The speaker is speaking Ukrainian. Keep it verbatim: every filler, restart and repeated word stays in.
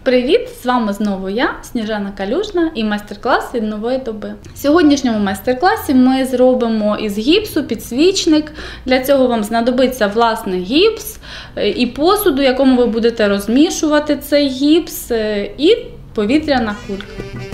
Привіт! З вами знову я, Сніжана Калюжна, і майстер-клас від Нової доби. В сьогоднішньому майстер-класі ми зробимо із гіпсу підсвічник. Для цього вам знадобиться власний гіпс і посуд, у якому ви будете розмішувати цей гіпс, і повітряна кулька.